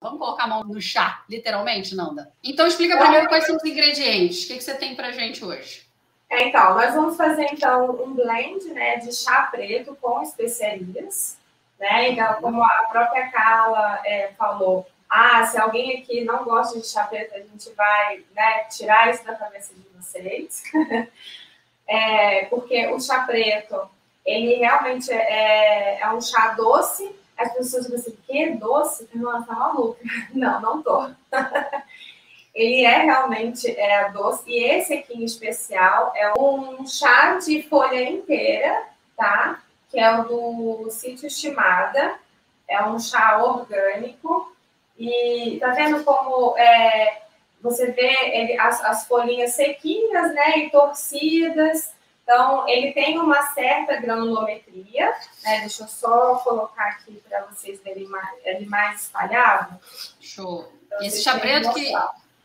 Vamos colocar a mão no chá, literalmente, Nanda? Então, explica primeiro quais são os ingredientes. O que você tem pra gente hoje? Então, nós vamos fazer, então, um blend, né, de chá preto com especiarias, né? Então, como a própria Carla falou, se alguém aqui não gosta de chá preto, a gente vai, né, tirar isso da cabeça de vocês. Porque o chá preto, ele realmente é um chá doce. As pessoas dizem assim, que doce? Nossa, tá maluca. Não, não tô. Ele realmente doce. E esse aqui em especial é um chá de folha inteira, tá? Que é o do Sítio Estimada. É um chá orgânico. E tá vendo como você vê as folhinhas sequinhas, né? E torcidas. Então, ele tem uma certa granulometria, né? Deixa eu só colocar aqui para vocês verem ele mais espalhado. Show. Esse chá preto que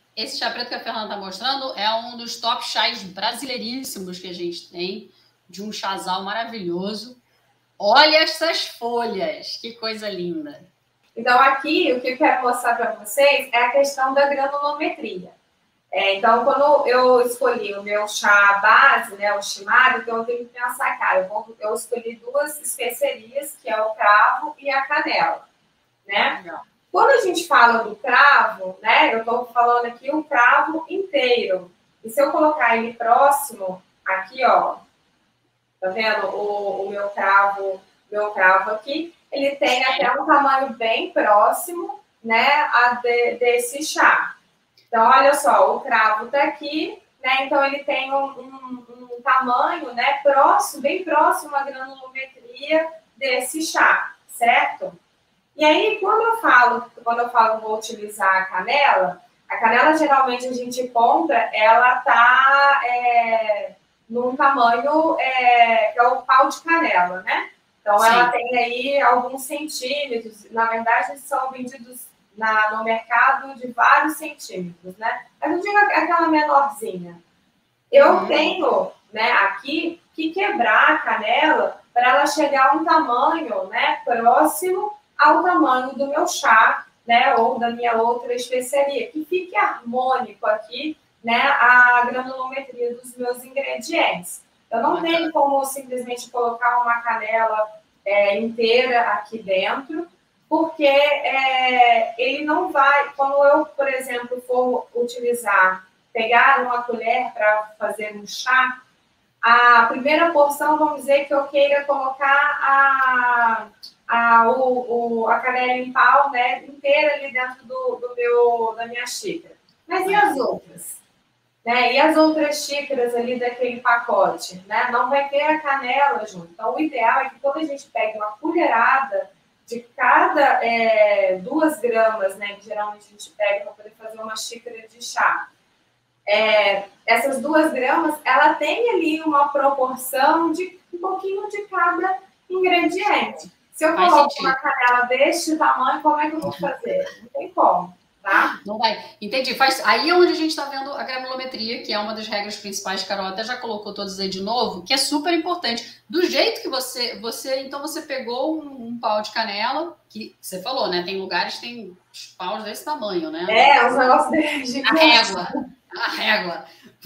a Fernanda está mostrando é um dos top chás brasileiríssimos que a gente tem, de um chazal maravilhoso. Olha essas folhas, que coisa linda. Então, aqui, o que eu quero mostrar para vocês é a questão da granulometria. Então, quando eu escolhi o meu chá base, né, o Shimada, então eu tenho que pensar, cara, eu escolhi duas especiarias, que é o cravo e a canela, né? Legal. Quando a gente fala do cravo, né, eu estou falando aqui o cravo inteiro. E se eu colocar ele próximo, aqui, ó, tá vendo o meu cravo aqui, ele tem até um tamanho bem próximo, né, desse chá. Então, olha só, o cravo está aqui, né? Então, ele tem um tamanho, né, bem próximo à granulometria desse chá, certo? E aí, quando eu falo que vou utilizar a canela geralmente a gente compra, ela tá num tamanho que é o pau de canela, né? Então, sim, ela tem aí alguns centímetros, na verdade, são vendidos no mercado de vários centímetros, né? Mas não digo aquela menorzinha. Eu tenho, né, aqui que quebrar a canela para ela chegar a um tamanho, né, próximo ao tamanho do meu chá, né, ou da minha outra especiaria, que fique harmônico aqui, né, a granulometria dos meus ingredientes. Eu não tenho como simplesmente colocar uma canela inteira aqui dentro, porque ele não vai, quando eu, por exemplo, for pegar uma colher para fazer um chá, a primeira porção, vamos dizer que eu queira colocar a canela em pau, né, inteira ali dentro da minha xícara. Mas e as outras? Né? E as outras xícaras ali daquele pacote? Né? Não vai ter a canela junto. Então, o ideal é que quando a gente pegue uma colherada de cada 2 gramas, né, que geralmente a gente pega para poder fazer uma xícara de chá, essas 2 gramas, ela tem ali uma proporção de um pouquinho de cada ingrediente. Se eu coloco uma canela deste tamanho, como é que eu vou fazer? Não tem como, tá? Não vai. Entendi. Aí é onde a gente está vendo a granulometria, que é uma das regras principais, Carol até já colocou todas aí de novo, que é super importante. Do jeito que então você pegou um pau de canela, que você falou, né? Tem lugares que tem paus desse tamanho, né? Os negócios desse. A régua.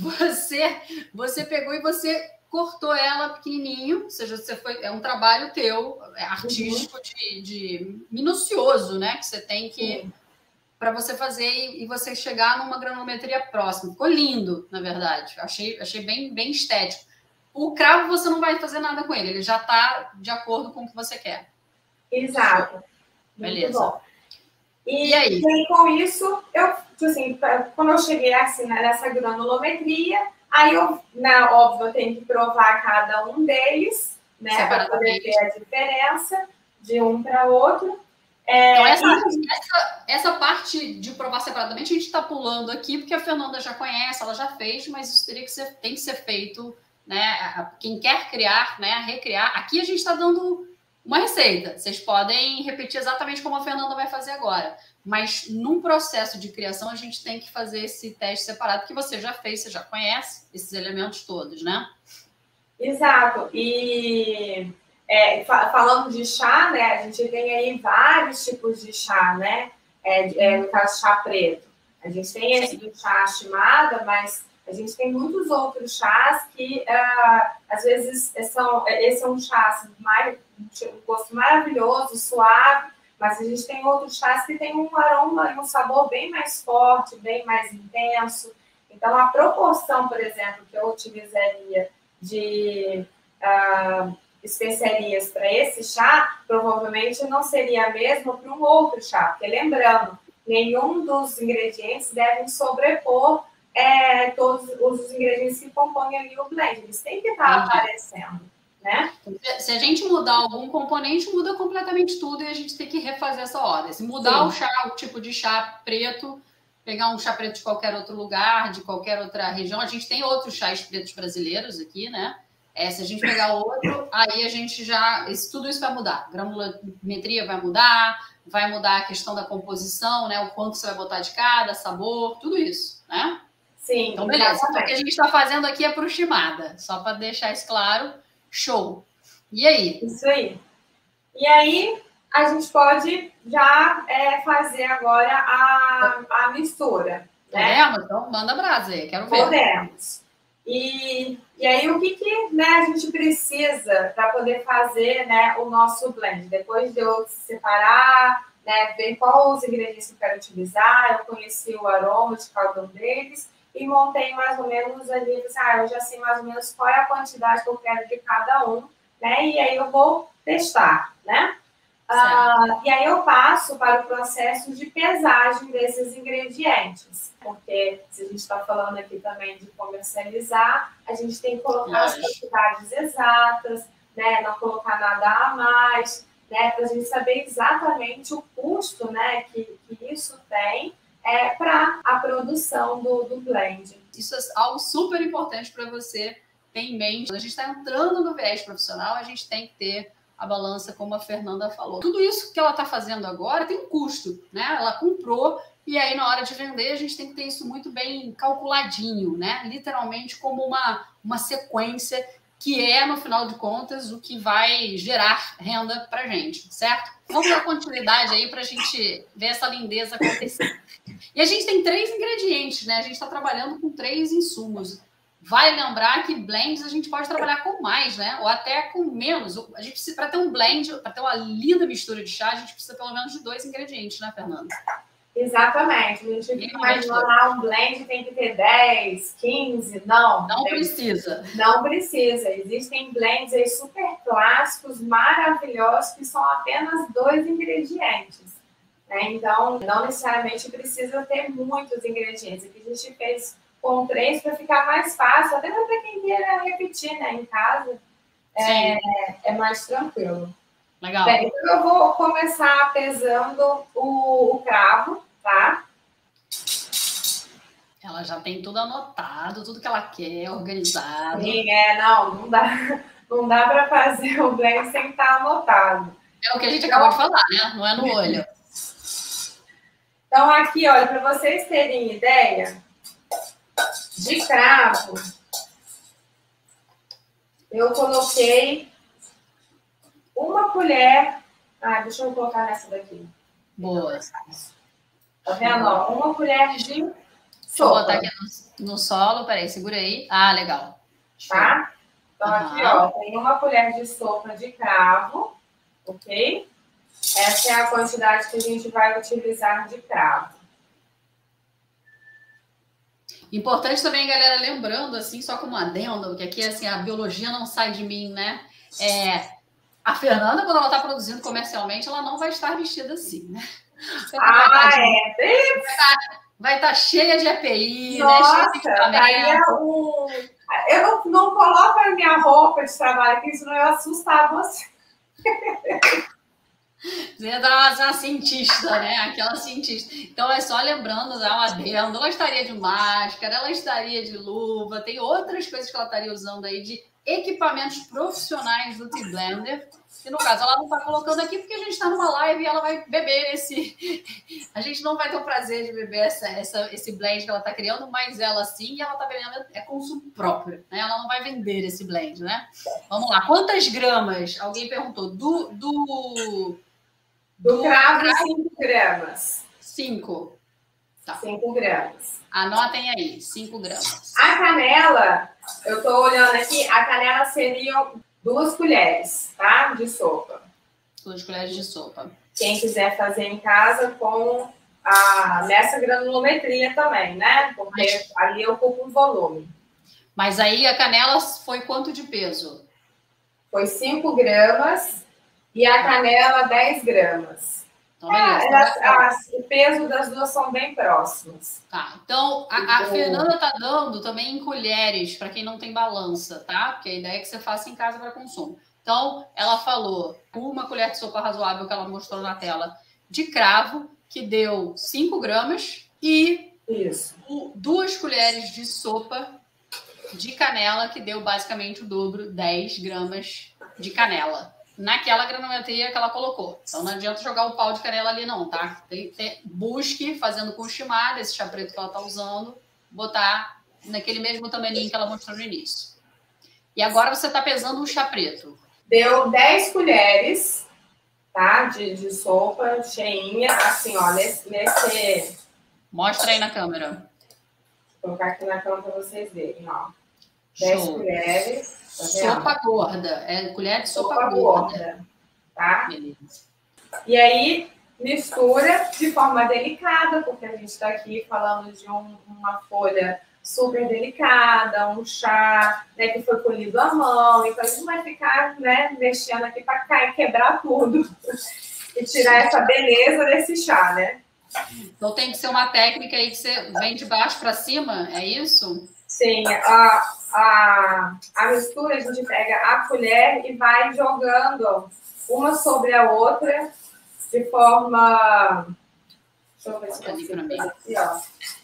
Você pegou e você cortou ela pequenininho, ou seja, é um trabalho teu, artístico, de minucioso, né? Que você tem que... para você fazer e você chegar numa granulometria próxima. Ficou lindo, na verdade. Achei bem, bem estético. O cravo você não vai fazer nada com ele já está de acordo com o que você quer. Exato. Beleza. Muito bom. E aí? E com isso, assim, quando eu cheguei assim, nessa granulometria, aí óbvio, eu tenho que provar cada um deles, né, para poder ter a diferença de um para outro. Então, essa parte de provar separadamente a gente está pulando aqui, porque a Fernanda já conhece, ela já fez, mas isso tem que ser feito, né? Quem quer criar, né, recriar. Aqui a gente está dando uma receita. Vocês podem repetir exatamente como a Fernanda vai fazer agora. Mas num processo de criação, a gente tem que fazer esse teste separado, que você já fez, você já conhece esses elementos todos, né? Exato. E... falando de chá, né, a gente tem aí vários tipos de chá, né? no caso chá preto. A gente tem esse do chá Shimada, mas a gente tem muitos outros chás que, às vezes, esse é um chá assim, um gosto maravilhoso, suave, mas a gente tem outros chás que tem um aroma e um sabor bem mais forte, bem mais intenso. Então, a proporção, por exemplo, que eu utilizaria de especiarias para esse chá, provavelmente não seria a mesma para um outro chá. Porque, lembrando, nenhum dos ingredientes devem sobrepor todos os ingredientes que compõem ali o blend. Eles têm que estar aparecendo, né? Se a gente mudar algum componente, muda completamente tudo e a gente tem que refazer essa ordem. Se mudar o tipo de chá preto, pegar um chá preto de qualquer outro lugar, de qualquer outra região, a gente tem outros chás pretos brasileiros aqui, né? Se a gente pegar outro, aí a gente tudo isso vai mudar. Granulometria vai mudar a questão da composição, né? O quanto você vai botar de cada, sabor, tudo isso, né? Sim. Então, beleza. Então, o que a gente está fazendo aqui é para o Shimada, só para deixar isso claro. Show. E aí? Isso aí. E aí, a gente pode já fazer agora a mistura. Podemos? Né? Então, manda brasa aí, quero ver. Podemos. E aí, o que né, a gente precisa para poder fazer, né, o nosso blend? Depois de eu separar, né, ver quais os ingredientes que eu quero utilizar, eu conheci o aroma de cada um deles e montei mais ou menos ali, eu já sei mais ou menos qual é a quantidade que eu quero de cada um, né? E aí eu vou testar, né? E aí eu passo para o processo de pesagem desses ingredientes, porque se a gente está falando aqui também de comercializar, a gente tem que colocar as quantidades exatas, né? Não colocar nada a mais, né? Para a gente saber exatamente o custo, né, que isso tem para a produção do blend. Isso é algo super importante para você ter em mente. Quando a gente está entrando no viés profissional, a gente tem que ter a balança, como a Fernanda falou. Tudo isso que ela está fazendo agora tem um custo, né? Ela comprou e aí na hora de vender a gente tem que ter isso muito bem calculadinho, né? Literalmente como uma sequência que no final de contas, o que vai gerar renda para a gente, certo? Vamos dar continuidade aí para a gente ver essa lindeza acontecer. E a gente tem 3 ingredientes, né? A gente está trabalhando com 3 insumos. Vale lembrar que blends a gente pode trabalhar com mais, né? Ou até com menos. A gente precisa, para ter um blend, para ter uma linda mistura de chá, a gente precisa pelo menos de 2 ingredientes, né, Fernanda? Exatamente. A gente imagina um blend tem que ter 10, 15, não. Não precisa. Não precisa. Existem blends aí super clássicos, maravilhosos, que são apenas 2 ingredientes. Né? Então, não necessariamente precisa ter muitos ingredientes. Aqui a gente fez com 3 para ficar mais fácil, até para quem queira repetir, né, em casa, é mais tranquilo. Legal. Bem, então eu vou começar pesando o cravo, tá? Ela já tem tudo anotado, tudo que ela quer, organizado. Sim, não dá para fazer o blend sem estar anotado. É o que a gente acabou de falar, né? Não é no olho. Então, aqui, olha, para vocês terem ideia, de cravo, eu coloquei 1 colher. Deixa eu colocar nessa daqui. Boa. Tá vendo? Ó, 1 colher de sopa. Deixa eu botar aqui no solo. Peraí, segura aí. Legal. Tá? Então, aqui, ó, tem 1 colher de sopa de cravo, ok? Essa é a quantidade que a gente vai utilizar de cravo. Importante também, galera, lembrando, assim, só como adendo, que aqui, assim, a biologia não sai de mim, né? A Fernanda, quando ela está produzindo comercialmente, ela não vai estar vestida assim, né? Vai estar cheia de EPI, nossa, né? Cheia de eu não coloco a minha roupa de trabalho, porque senão eu assustar você. Você é uma cientista, né? Aquela cientista. Então, é só lembrando, um adendo, ela estaria de máscara, ela estaria de luva, tem outras coisas que ela estaria usando aí de equipamentos profissionais do Tea Blender, que no caso ela não está colocando aqui porque a gente está numa live e ela vai beber a gente não vai ter o prazer de beber esse blend que ela está criando, mas ela sim, e ela está bebendo, é consumo próprio, né? Ela não vai vender esse blend, né? Vamos lá, quantas gramas? Alguém perguntou. Do cravo, 5 gramas. 5. Tá. 5 gramas. Anotem aí, 5 gramas. A canela, eu estou olhando aqui, a canela seriam 2 colheres, tá? De sopa. 2 colheres de sopa. Quem quiser fazer em casa com nessa granulometria também, né? Porque ali eu ocupo um volume. Mas aí a canela foi quanto de peso? Foi 5 gramas e a canela 10 gramas. Então, beleza. O peso das duas são bem próximos. Tá, então a Fernanda tá dando também em colheres, para quem não tem balança, tá? Porque a ideia é que você faça em casa para consumo. Então, ela falou 1 colher de sopa razoável que ela mostrou na tela de cravo, que deu 5 gramas, e 2 colheres de sopa de canela, que deu basicamente o dobro, 10 gramas de canela. Naquela granulometria que ela colocou. Então não adianta jogar o pau de canela ali não, tá? Busque, fazendo com o shimada, esse chá preto que ela tá usando, botar naquele mesmo tamaninho que ela mostrou no início. E agora você tá pesando o chá preto. Deu 10 colheres, tá? De sopa cheinha, assim, ó, nesse... Mostra aí na câmera. Vou colocar aqui na câmera para vocês verem, ó. 10 colheres. Tá sopa gorda. É colher de sopa gorda. Tá? Beleza. E aí, mistura de forma delicada, porque a gente está aqui falando de uma folha super delicada, um chá, né, que foi colhido à mão. Então, a gente não vai ficar, né, mexendo aqui para quebrar tudo e tirar essa beleza desse chá, né? Então, tem que ser uma técnica aí que você vem de baixo para cima, é isso? Sim, a mistura, a gente pega a colher e vai jogando uma sobre a outra de forma... Deixa eu ver se eu consigo fazer aqui, ó.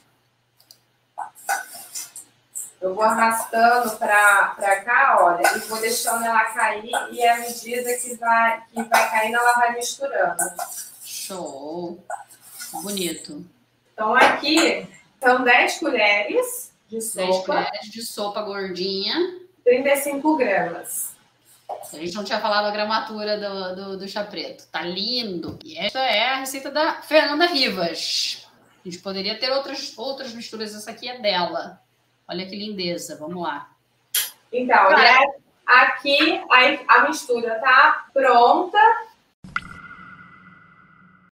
Eu vou arrastando para cá, olha, e vou deixando ela cair, e à medida que vai caindo, ela vai misturando. Show! Bonito. Então, aqui são 10 colheres de sopa. 10 colheres de sopa gordinha. 35 gramas. A gente não tinha falado a gramatura do chá preto. Tá lindo. E essa é a receita da Fernanda Rivas. A gente poderia ter outras misturas. Essa aqui é dela. Olha que lindeza. Vamos lá. Então, aqui a mistura tá pronta.